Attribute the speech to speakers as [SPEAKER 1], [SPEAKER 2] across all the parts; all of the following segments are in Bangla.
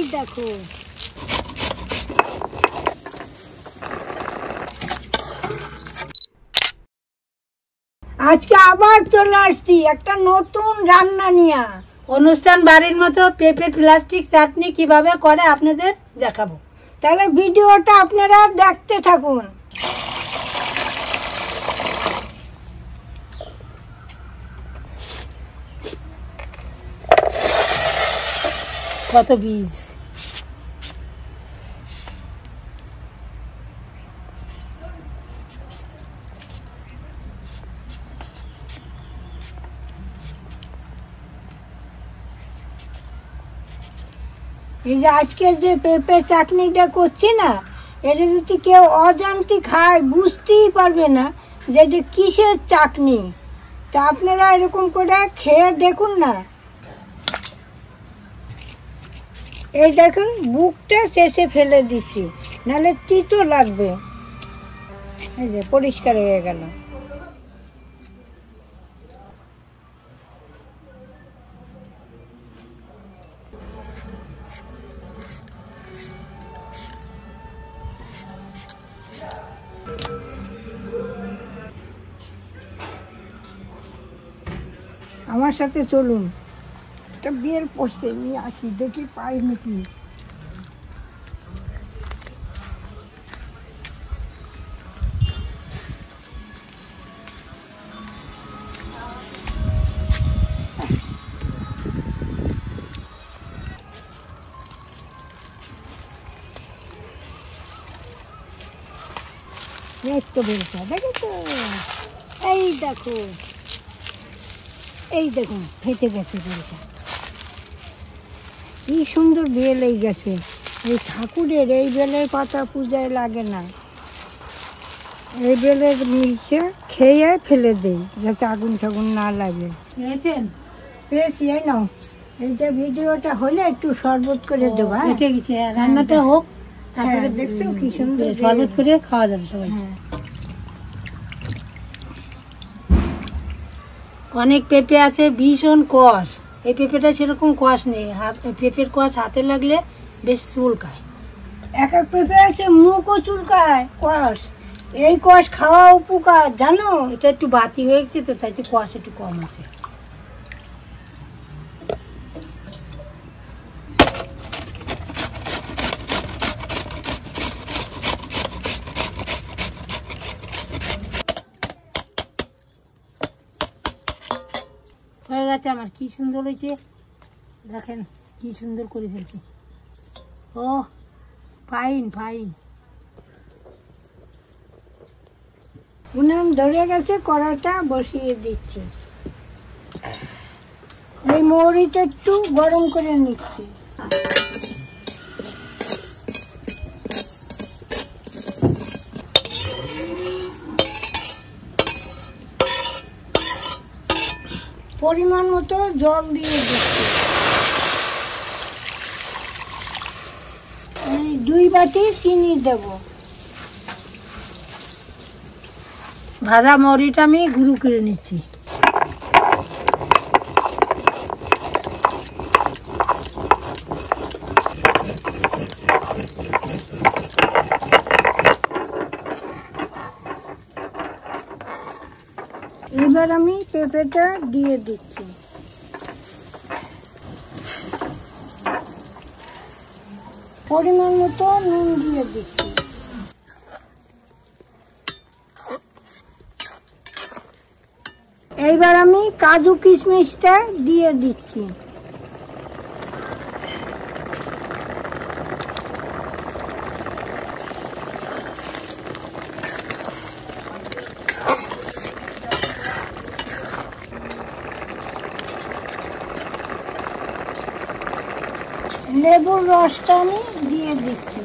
[SPEAKER 1] দেখো আজকে আবার চলে আসছি একটা নতুন রান্না নিয়ে।
[SPEAKER 2] অনুষ্ঠান বাড়ির মতো পেঁপের প্লাস্টিক চাটনি কিভাবে করে আপনাদের দেখাবো।
[SPEAKER 1] তাহলে ভিডিওটা আপনারা দেখতে থাকুন।
[SPEAKER 2] কত বীজ,
[SPEAKER 1] এই যে আজকে যে পেঁপে চাটনিটা করছি না, এটা যদি কেউ অজান্তে খায় বুঝতেই পারবে না যে এটা কিসের চাটনি। তা আপনারা এরকম করে খেয়ে দেখুন না। এই দেখুন বুকটা শেষে ফেলে দিচ্ছি, নাহলে তিতো লাগবে। এই যে পরিষ্কার হয়ে গেল। আমার সাথে চলুন, একটা বিয়ের পোস্টে নিয়ে আসি, দেখি পাই নাকি। তো বেলটা দেখেছো, এই দেখো, এই দেখুন ফেটে গেছে বেলটা। কি সুন্দর বেল এই গেছে। এই ঠাকুরের এই বেলের পাতা পূজায় লাগে না, এই বেলের নিচে খেয়ে ফেলে দেই যাতে আগুন টাগুন না লাগে।
[SPEAKER 2] পেয়েছেন?
[SPEAKER 1] পেয়েছি। এই নাও, এই যে ভিডিওটা হলে একটু শরবত করে দেবো।
[SPEAKER 2] ঠিক আছে, রান্নাটা হোক,
[SPEAKER 1] তারপরে দেখছো কি সুন্দর
[SPEAKER 2] শরবত করে খাওয়া যাবে সবাই। অনেক পেঁপে আছে ভীষণ কষ, এই পেঁপেটা সেরকম কষ নেই। পেঁপের কষ হাতে লাগলে বেশ চুলকায়।
[SPEAKER 1] এক এক পেঁপে আছে মুখও চুলকায়, কষ। এই কষ খাওয়া উপকার জানো।
[SPEAKER 2] এটা একটু বাতি হয়ে গেছে তো, তাই তো কষ একটু কম আছে। হয়ে গেছে আমার, কি সুন্দর হয়েছে দেখেন, কি সুন্দর করে ফেলছি। ও ফাইন ফাইন।
[SPEAKER 1] উনান ধরে গেছে, কড়াটা বসিয়ে দিচ্ছি। এই মৌরিটা একটু গরম করে নিচ্ছি। পরিমাণ মতো জল দিয়ে দিচ্ছি। এই 2 বাটি চিনি দেব।
[SPEAKER 2] ভাজা মৌরিটা আমি গুঁড়ো করে নিচ্ছি।
[SPEAKER 1] এবার আমি পেঁপেটা দিয়ে দিচ্ছি। পরিমাণ মতো নুন দিয়ে দিচ্ছি। এইবার আমি কাজু কিশমিশটা দিয়ে দিচ্ছি। লেবুর রসটা আমি দিয়ে দিচ্ছি।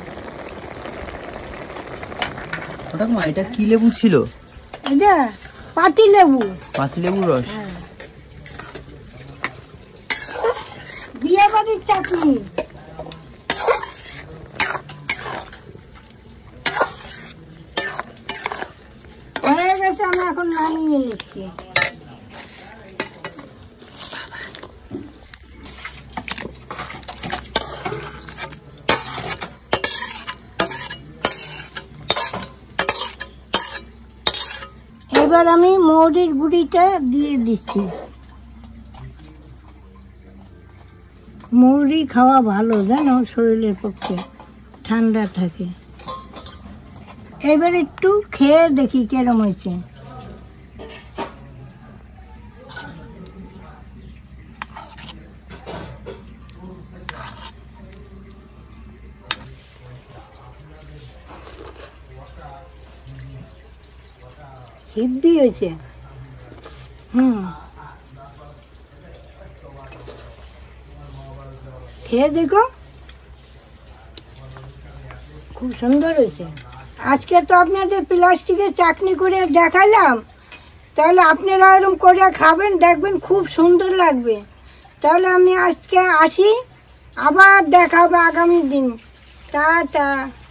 [SPEAKER 3] এটা কি লেবু ছিল?
[SPEAKER 1] এটা পাতি লেবু।
[SPEAKER 3] পাতি লেবুর রস।
[SPEAKER 1] বিয়ে বাড়ির চাটনি। হয়ে গেছে, আমি এখন নামিয়ে নিচ্ছি। এবার আমি মৌরির গুঁড়িটা দিয়ে দিচ্ছি। মৌরি খাওয়া ভালো জানো, শরীরের পক্ষে ঠান্ডা থাকে। এবার একটু খেয়ে দেখি কেরম হয়েছে। হেব্বি হয়েছে। খেয়ে দেখো, খুব সুন্দর হয়েছে। আজকে তো আপনাদের প্লাস্টিকের চাটনি করে দেখালাম, তাহলে আপনারা এরকম করে খাবেন, দেখবেন খুব সুন্দর লাগবে। তাহলে আমি আজকে আসি, আবার দেখাবো আগামী দিন। টাটা।